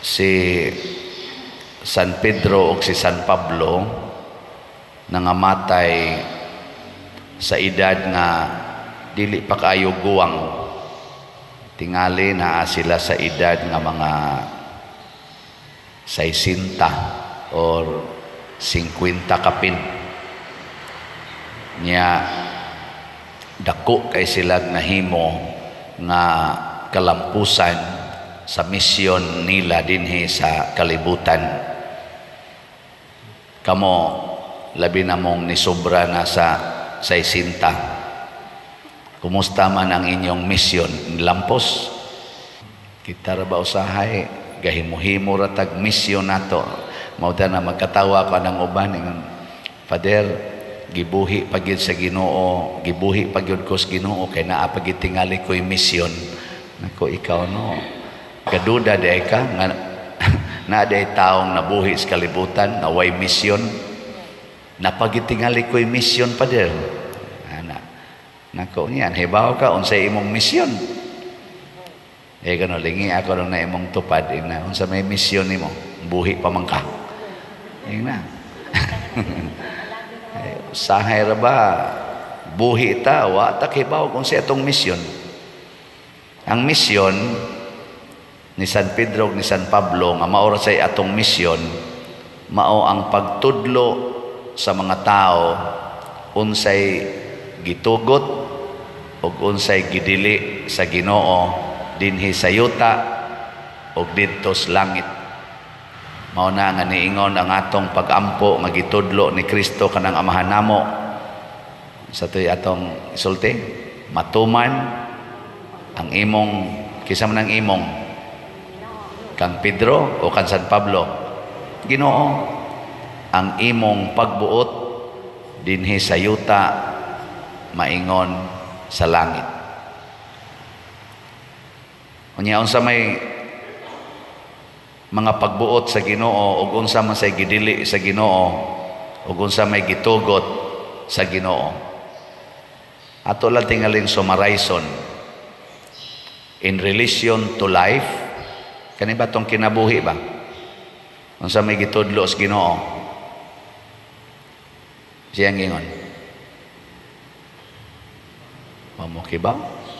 si San Pedro o si San Pablo nangamatay sa edad nga dili pa kaayo guwang. Tingali na sila sa edad nga mga 60 or 50 kapin. Nya dako kay sila nahimo nga kalampusan sa misyon nila dinhi sa kalibutan. Kamo labi na mong nisobra na sa 60. Kumusta man ang inyong misyon? Lampos? Kita ra ba usahay? Gahimo-himo ra tag misyon nato. Mauta na magkatawa ko ng uban ingon, Father, gibuhi pagyud sa Ginoo, gibuhi pagyud ko sa Ginoo kay naa pagyud tingali ko'y misyon. Nako ikaw no. Gaduda day ka nga na day taong nabuhi sa kalibutan na way misyon. Napagyud tingali ko'y misyon, Father. Nako niyan, hibaw ka unsay imong misyon. Kano lingi ako nung na imong tupad ina unsa may misyon nimo, buhi pa man ka. Na. Sahay ra ba buhi ta wa ta hibaw kung sa atong misyon. Ang misyon ni San Pedro ni San Pablo nga mao ra say atong misyon mao ang pagtudlo sa mga tao unsay gitugot ug unsay gidili sa Ginoo dinhi sa yuta ug didto sa langit. Mao na nga niingon ang atong pag-ampo nga gitudlo ni Kristo kanang amahan namo. Sa toy atong isulti, matuman ang imong kisa man ang imong kang Pedro o kang San Pablo. Ginoo, ang imong pagbuot dinhi sa yuta maingon sa langit. Unya unsa may mga pagbuot sa Ginoo ug unsa man say gidili sa Ginoo ug unsa may gitugot sa Ginoo. Ato lang tingaling summarizon in relation to life. Kani ba tong kinabuhi ba? Unsa may gitudlo sa Ginoo? Siyang ingon. Mamuki ba?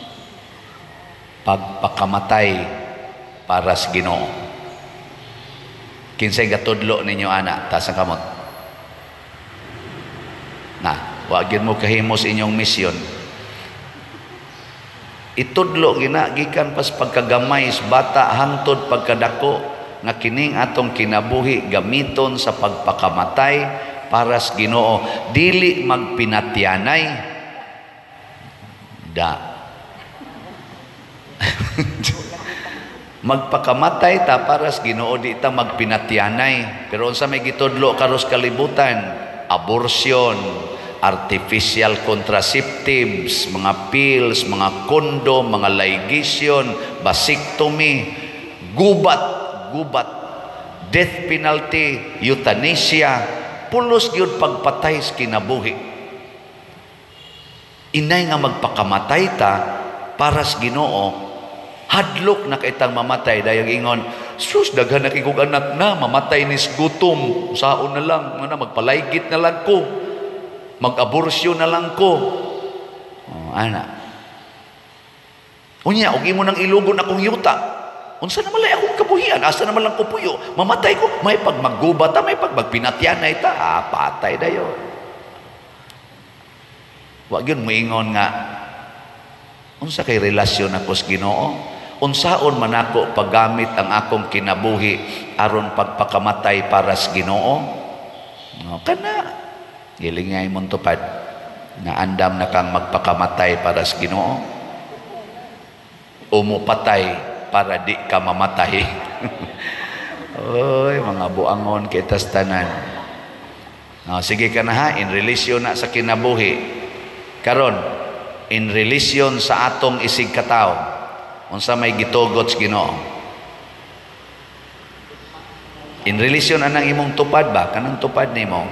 Pagpakamatay para sa Ginoo. Kinsay gatudlo ninyo ana ta sa kamot. Na, wa gyud mo kahimos inyong misyon. Itudlo gina gikan pas pagkagamay sa bata hangtod pagkadako nga kining atong kinabuhi gamiton sa pagpakamatay para sa Ginoo, dili magpinatyanay da magpakamatay ta para sa Ginoo, di ta magpinatyanay. Pero unsa may gitudlo karos kalibutan? Abortion, artificial contraceptives, mga pills, mga kondom, mga ligation, vasectomy, gubat, death penalty, euthanasia, pulos gyud pagpatay sa kinabuhi. Inay nga magpakamatay ta para sa Ginoo, hadlok na kaitang mamatay dayang ingon, sus daghan na kikog anak na mamatay ni gutom, saon na lang na magpalaygit na lang ko, mag-aborsyon na lang ko. Ana unya og imo nang ilugon akong yuta, unsa naman lay akong kabuhian, asa naman lang ko puyo, mamatay ko, may pag maggubat ta, may pag magpinatyanay ta, patay dayon. Wa gyud moingon nga unsa kay relasyon ako sa Ginoo, unsaon man ako paggamit ang akong kinabuhi aron pagpakamatay para sa Ginoo. No, kana gilingay mong tupad na andam na kang magpakamatay para sa Ginoo, umupatay para di ka mamatay. Oy, mga buangon kita sa tanan. No, sige ka na ha, in relasyon na sa kinabuhi. Karon, in relasyon sa atong isig katawo, unsa may gitugot sa Ginoo? In relasyon anang imong tupad ba? Kanang tupad nimo?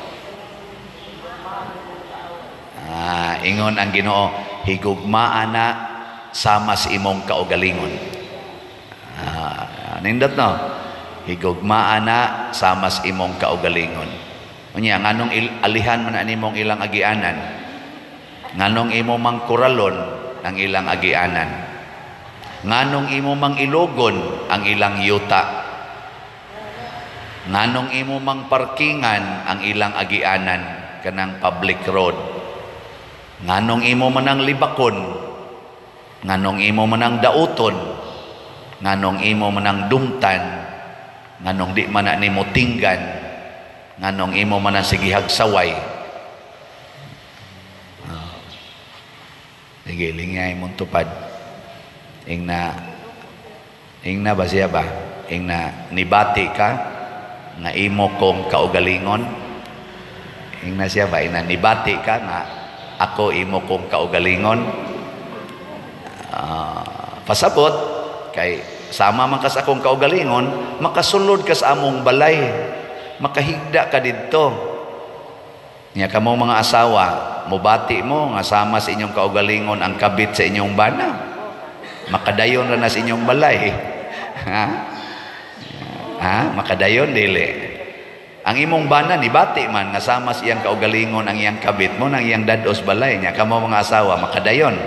Ingon ang Ginoo, higugmaan na sama sa imong kaugalingon. Nindot no? higugmaan na samas imong kaugalingon. Unya nganong alihan man animong ilang agianan, nganong imo mang kuralon ang ilang agianan, nganong imo mang ilogon ang ilang yuta, nganong imo mang parkingan ang ilang agianan kanang public road, nganong imo manang libakon, nganong imo manang dauton, nganong imo manang dumtan, nganong di man na nimo tinggan, nganong imo man sige hagsaway. Sige, lingay mong tupad. Ingna ba siya ba? Ingna nibati ka nga imo kong kaugalingon. Ingna siya ba? Ingna nibati ka nga ako imo kong kaugalingon. Pasabot kay sama man ka sa akong kaugalingon, makasulod ka sa among balay, makahigda ka didto. Nya kamo mga asawa, mubati mo nga sama sa inyong kaugalingon ang kabit sa inyong bana, makadayon ra na sa inyong balay. Makadayon dili. Ang imong bana ni bati man nga sama sa iyang kaugalingon ang iyang kabit mo nang iyang dados balay. Nya kamo mga asawa, makadayon.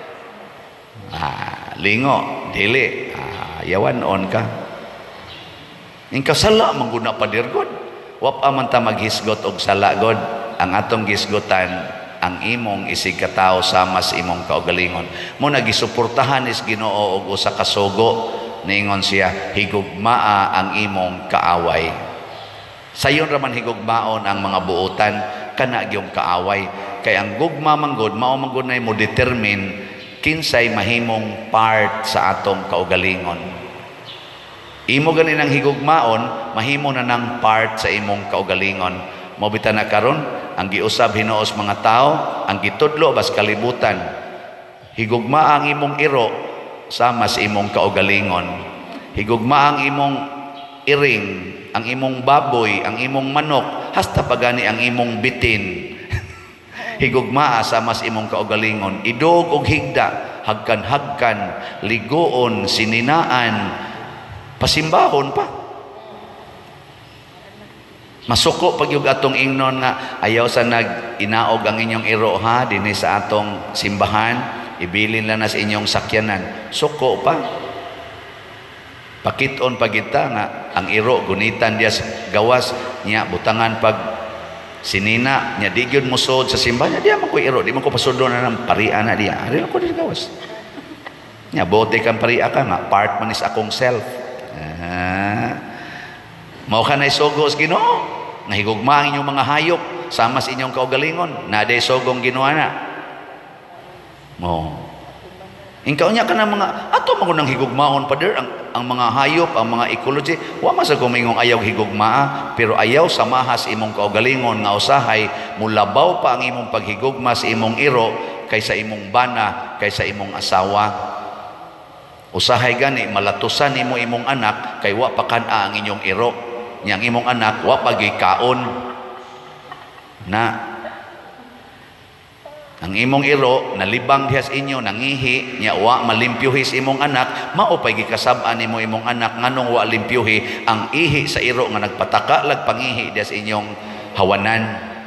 Lingo dili. Yawan on ka. Ingka sala mangguna pa dirgod. Wa pa man ta maghisgot og sala god. Ang atong gisgotan ang imong isig katao sama sa imong kaugalingon. Mo nagisuportahan is Ginoo og usa ka sugo, niingon siya higugmaa ang imong kaaway. Sayon ra man higugmaon ang mga buotan kana gyung kaaway. Kay ang gugma manggod mao manggod nay mo determine kinsay mahimong part sa atong kaugalingon. Imo ganin ang higugmaon, mahimo na ng part sa imong kaugalingon. Mobita na karon ang giusab hinuos mga tao, ang gitudlo bas kalibutan. Higugma ang imong iro sama sa imong kaugalingon. Higugma ang imong iring, ang imong baboy, ang imong manok, hasta pagani ang imong bitin. Higugmaa sama sa imong kaugalingon. Idog og higda, hagkan-hagkan, ligoon, sininaan, pasimbahon pa. Masuko pag yung atong ingnon nga ayaw sa nag-inaog ang inyong iro ha dinhi sa atong simbahan, ibilin lang na sa inyong sakyanan. Suko pa. Pakiton pa kita nga ang iro gunitan diya gawas niya butangan pag sinina niya di gyud musod sa simbahan niya, di man ko iro, di man ko pasudon na ng paria na diya. Ari ko di gawas. Niya bote kang paria ka nga part man is akong self. Mao ka na isugos Ginoo. Nahigugma ang inyong mga hayop sama sa inyong kaugalingon. Naday sogong Ginoo na. Mo. Ingkaw niya ka na mga ato mo nang higugmaon pa der ang mga hayop, ang mga ecology. Wa man sa kumingong ayaw higugmaa, pero ayaw samahas imong kaugalingon nga usahay mulabaw pa ang imong paghigugma sa imong iro kaysa imong bana, kaysa imong asawa. Usahay gani malatusan nimo imong anak kay wa pa kana ang inyong iro. Yang imong anak wa pagikaon na ang imong iro nalibang dihas inyo nangihi nya wa malimpyuhi sa imong anak, mao pay gikasab-an nimo imong anak nganong wa limpyuhi ang ihi sa iro nga nagpataka lag pangihi dihas inyong hawanan.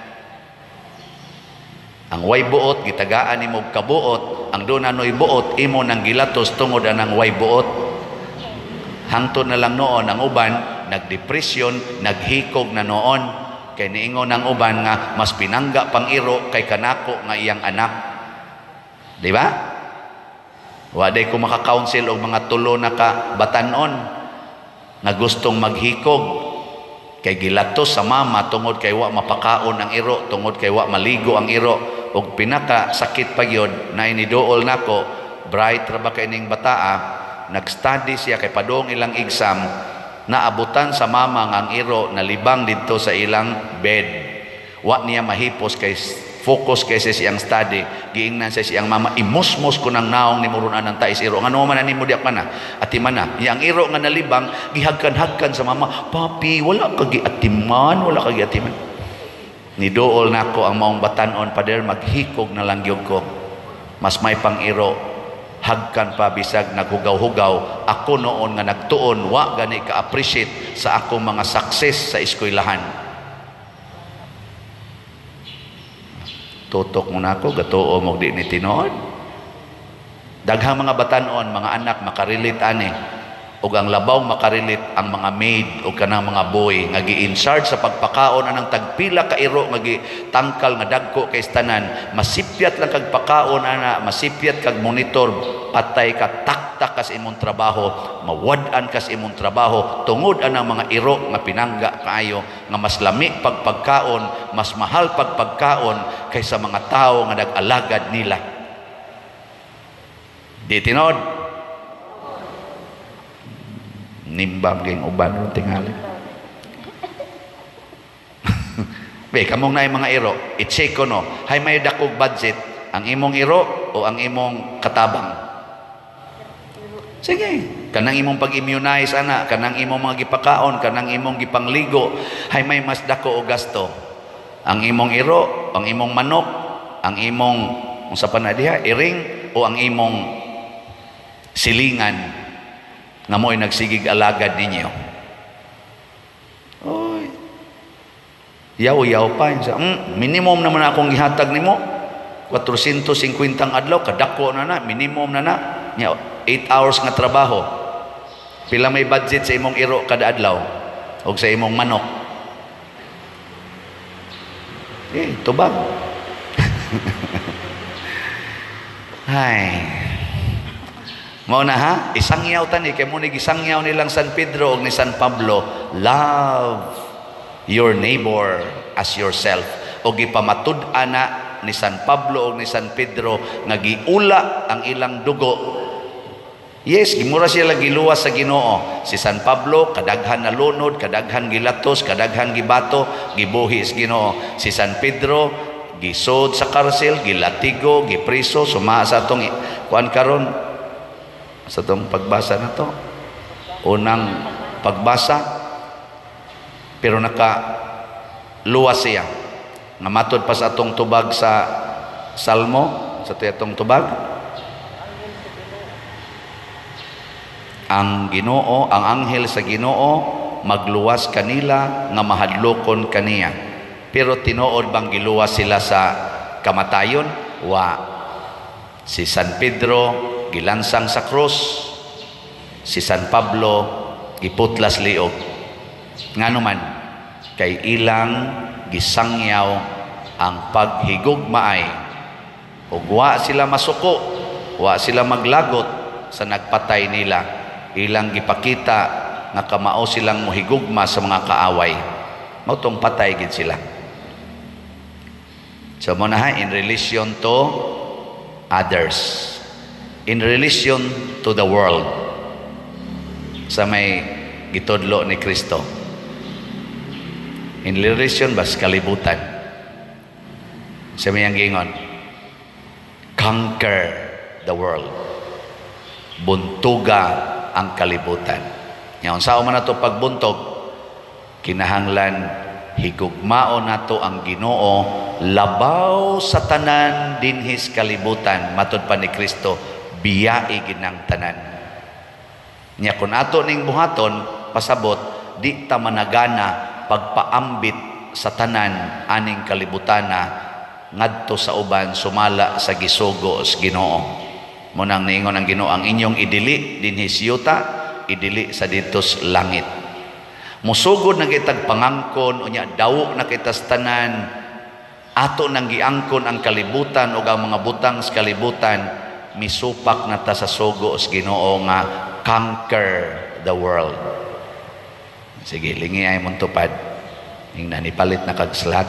Ang way buot gitagaan nimo kabuot, ang dunanoy buot imo nang gilatos tungod anang way buot. Hangtod na lang noon ang uban nagdepresyon, naghikog na noon kay niingon ang uban nga mas pinangga pang iro kay kanako nga iyang anak. Di ba? Wa day ko maka-counsel og mga tulo na ka batanon nga gustong maghikog kay gilatos sa mama tungod kay wa mapakaon ang iro, tungod kay wa maligo ang iro, og pinaka sakit pa gyud na iniduol nako bright ra ba kay ning bataa. Nag-study siya kay padong ilang exam, naabutan sa mama nga ang iro nalibang dito sa ilang bed. Wa niya mahipos kay focus kay sa siyang study. Giingnan sa siyang mama, imusmos ko ng naong ni murunan ng tais iro. Nga naman na ni mo diak man na, atiman na. Yang iro nga nalibang, gihagkan-hagkan sa mama, papi, wala ka giatiman, wala ka giatiman. Nidool na ko ang maong batanon, pader, maghikog na lang yun ko. Mas may pang iro hagkan pa bisag naghugaw-hugaw ako noon nga nagtuon wa gani ka-appreciate sa akong mga success sa eskwelahan. Tutok mo na ako, gatuo mo di ni tinuod. Daghang mga batanon, mga anak makarelate ani, ug ang labaw makarelit ang mga maid o kanang mga boy nga gi-in-charge sa pagpakaon anang tagpila ka iro nga gitangkal nga dagko kay tanan, masipyat lang kag pakaon ana, masipyat kag monitor, patay ka, taktak kas imong trabaho, mawad-an kas imong trabaho tungod anang mga iro nga pinangga kaayo nga mas lami pagpagkaon, mas mahal pagpagkaon kaysa mga tao nga nag-alagad nila. Di tinod nimbam ging uban ron tingali. Be, kamong na yung mga iro, i-check ko no, hay may dakog budget, ang imong iro o ang imong katabang? Sige, kanang imong pag-immunize ana, kanang imong mga gipakaon, kanang imong gipangligo, hay may mas dako o gasto. Ang imong iro, ang imong manok, ang imong, unsa pa na diha, iring, o ang imong silingan, nga mo'y nagsigig alagad ninyo. Oy, yaw-yaw pa. Minimum naman akong gihatag nimo. 450 adlaw, kadako na, minimum na. 8 hours nga trabaho. Pila may budget sa imong iro kada adlaw o sa imong manok? Tubag. Hay. Mao na ha, isangyaw tani kay mo ni gisangyaw nilang San Pedro ug ni San Pablo, love your neighbor as yourself. O gipamatud-an na ni San Pablo ug ni San Pedro nga giula ang ilang dugo. Yes, gimura sila giluwas sa Ginoo. Si San Pablo kadaghan na lunod, kadaghan gilatos, kadaghan gibato, gibuhi sa Ginoo. Si San Pedro gisod sa karsel, gilatigo, gipriso, suma sa atong kuan karon sa itong pagbasa na to, unang pagbasa, pero nakaluwas siya nga matod pa sa atong tubag sa Salmo, sa itong tubag, ang Ginoo, ang anghel sa Ginoo magluwas kanila nga mahadlokon kaniya. Pero tinuod bang giluwas sila sa kamatayon? Wa. Si San Pedro gilansang sa krus, si San Pablo giputlas liog. Ngano man kay ilang gisangyaw ang paghigugmaay, ug wa sila masuko, wa sila maglagot sa nagpatay nila. Ilang gipakita nga kamao silang mohigugma sa mga kaaway. Mao tong patay gid sila. So mo na in relation to others, in relation to the world, sa may gitudlo ni Kristo, in relation bas kalibutan, sa may ang gingon, conquer the world, buntuga ang kalibutan. Ngayon sao man nato pagbuntog, kinahanglan higugmao nato ang Ginoo labaw sa tanan dinhis kalibutan. Matod pa ni Kristo, biyai ginang tanan nya kun ato ning buhaton pasabot di ta managana pagpaambit sa tanan aning kalibutana ngadto sa uban sumala sa gisugo sa Ginoo. Munang niingon ang Ginoo, ang inyong idili dinhi siyuta, idili sa ditos langit. Musugod na kitag pangangkon unya dawo na kita sa tanan, ato nang giangkon ang kalibutan ug ang mga butang sa kalibutan, misupak na ta sa sugo sa Ginoo nga conquer the world. Sige, lingi ay mong tupad. Yung nanipalit na kag slat.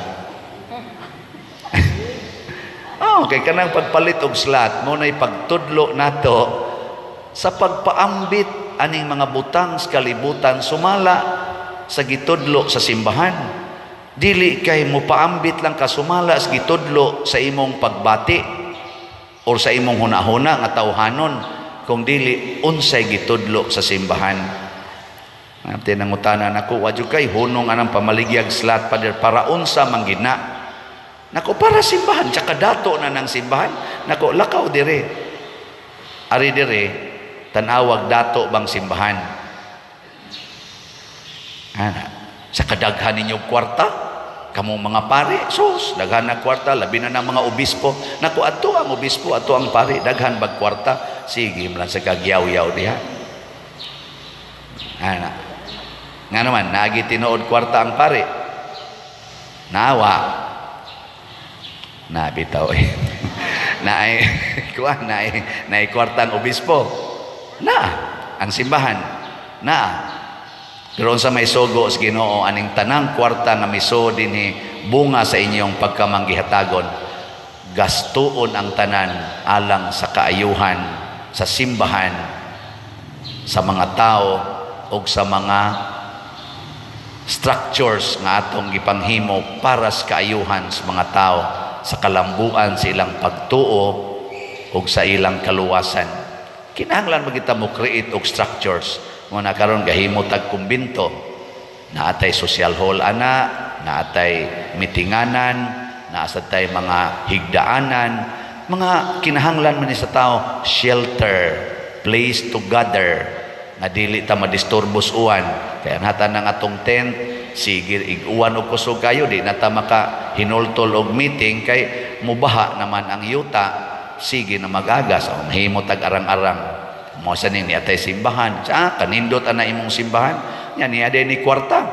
Okay, kanang pagpalit og slat mo na'y pagtudlo nato sa pagpaambit aning mga butang sa kalibutan sumala sa gitudlo sa simbahan. Dili kay mo paambit lang ka sumala sa gitudlo sa imong pagbati o sa imong hunahuna nga tawhanon, kung dili unsay gitudlo sa simbahan. Tinangutanan ako, wadyo kay hunong anang pamaligyag slat pader para unsa manggina. Nako, para simbahan, tsaka dato na ng simbahan. Nako, lakaw dire. ari dire tanawag dato bang simbahan. Ana, sa kadaghan ninyong kwarta, kamong mga pari, sus, daghan na kwarta, labi na ng mga obispo. Naku, ato ang obispo, ato ang pari, daghan bag kwarta, sige, mula sa kagyaw-yaw diha. Ana, nga naman, nagi tinuod kwarta ang pari. Nawa, nabitaw eh. Naay kwarta ang obispo. Ang simbahan. Pero sa may sugo sa Ginoo aning tanang kwarta nga miso dinhi bunga sa inyong pagkamanggihatagon, gastuon ang tanan alang sa kaayuhan sa simbahan, sa mga tao o sa mga structures nga atong gipanghimo para sa kaayuhan sa mga tao, sa kalambuan sa ilang pagtuo o sa ilang kaluwasan. Kinahanglan magita mo create og structures. Muna karon gahimo tag kumbinto, naatay social hall ana, naatay mitinganan, naasatay mga higdaanan, mga kinahanglan man ni sa tao, shelter, place to gather, nga dili ta madisturbos uwan. Kaya natan ng atong tent, sige iguan og kusog kayo, di na ta maka hinultol og meeting kay mubaha naman ang yuta, sige na magagas, o mahimo tag arang-arang. Mo sa ni atay simbahan, kanindot ana imong simbahan, nya ni ade ni kwarta.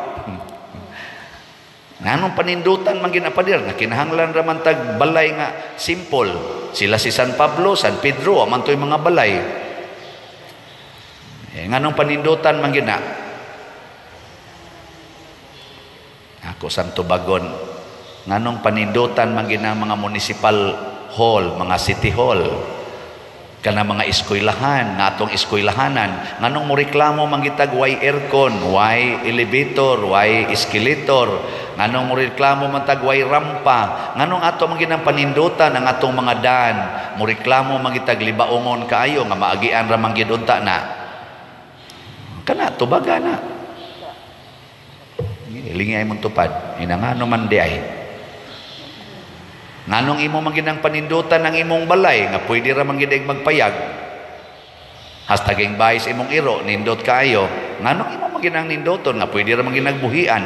Nganong panindutan man ginapadir nga kinahanglan ra man tag balay nga simple. Sila si San Pablo, San Pedro, aman toy mga balay. Nganong panindutan man gina? Ako Santo Bagon, nganong panindutan man gina mga municipal hall, mga city hall, kana mga eskwelahan, natong eskwelahanan, nganong mo reklamo mangitag way aircon, way elevator, way escalator, nganong mo reklamo mangitag way rampa, nganong ato manginang panindutan ang atong mga daan, mo reklamo mangitag libaongon kaayo nga maagian ra manggid unta na. Kana tubaga na. Lingay mong tupad, inangano man di ay. Nganong imo manginang panindutan ng imong balay nga pwede ra mangidig magpayag. Hastaging bayis imong iro nindot kaayo. Nganong imo manginang nindoton nga pwede ra manginag buhian.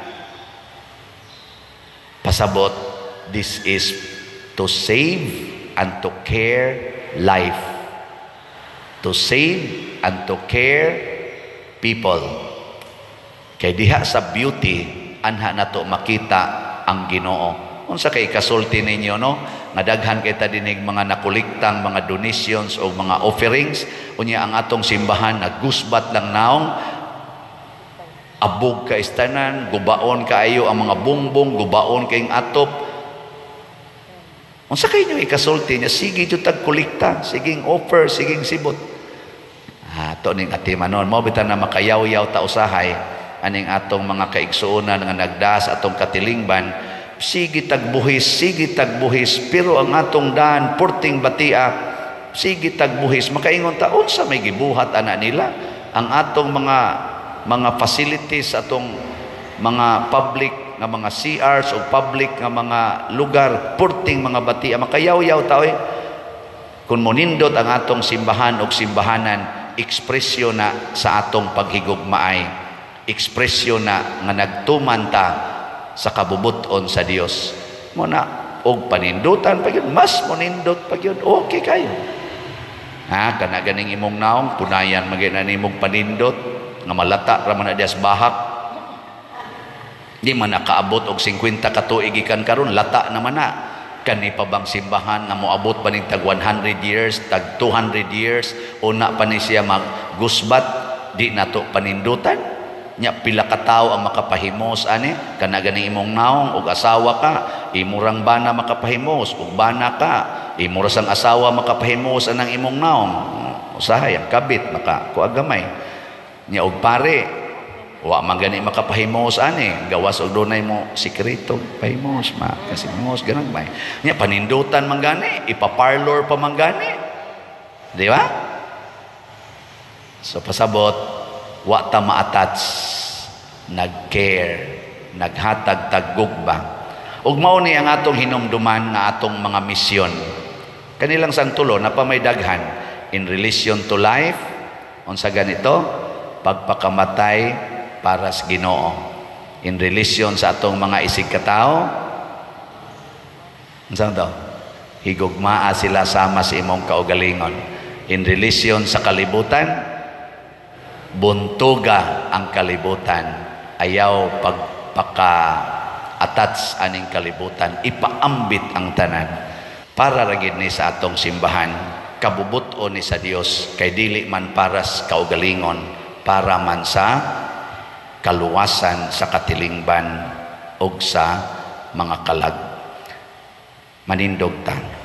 Pasabot, this is to save and to care life. To save and to care people. Kay diha sa beauty anha nato makita ang Ginoo. Unsa kay kasulti ninyo, no? Nga daghan kay ta dinig mga nakuliktang mga donations o mga offerings, unya ang atong simbahan nagusbat lang naong abog ka istanan, gubaon kaayo ang mga bungbong, gubaon kayong atop. Unsa kay inyo ikasulti niya? Sige jud tag kulikta, siging offer, siging sibot. To ning atimanon mo bitan na makayaw-yaw ta usahay aning atong mga kaigsuonan nga nagdas atong katilingban. Sige tagbuhis, pero ang atong daan porting batia, sige tagbuhis, makaingon ta unsa may gibuhat ana nila ang atong mga facilities, atong mga public nga mga CRs o public nga mga lugar, porting mga batia, makayaw-yaw ta oy. Kung monindot ang atong simbahan o simbahanan, ekspresyon na sa atong paghigugmaay, ekspresyon na nga nagtuman ta sa kabubuton sa Dios. Muna og panindutan pag yun, mas monindot pag yun, okay kayo. Kana ganing imong naong punayan magina nimong panindot nga malata ra man dias bahak. Di man nakaabot og 50 ka tuig ikan karon, lata naman na. Kani pa bang simbahan nga moabot pa ning tag 100 years, tag 200 years, una pa ni siya maggusbat, di nato panindutan. Nya pila ka tawo ang makapahimos ani kana ganing imong naong og asawa ka, imurang bana makapahimos ug bana ka, imura sang asawa makapahimos anang imong naong. Usahay ang kabit maka kuagamay. Nya og pare wa man gani makapahimos ani, gawas og dunay mo sikreto pahimos kasimos ganang bay. Nya panindutan man gani, ipa-parlor pa man gani. Di ba? So pasabot wa ta ma-attach, nag-care, naghatag taggugba. Ug mao ni ang atong hinumduman na atong mga misyon. Kanilang sang tulo na pa may daghan, in relation to life, unsa ganito, pagpakamatay para sa Ginoo. In relation sa atong mga isig katao, unsa to? Higugmaa sila sama sa imong kaugalingon. In relation sa kalibutan, buntuga ang kalibutan. Ayaw pagpaka-attach aning kalibutan, ipaambit ang tanan. Para ragid ni sa atong simbahan, kabubuton ni sa Dios, kay dili man para sa kaugalingon, para man sa kaluwasan sa katilingban o sa mga kalag. Manindog ta.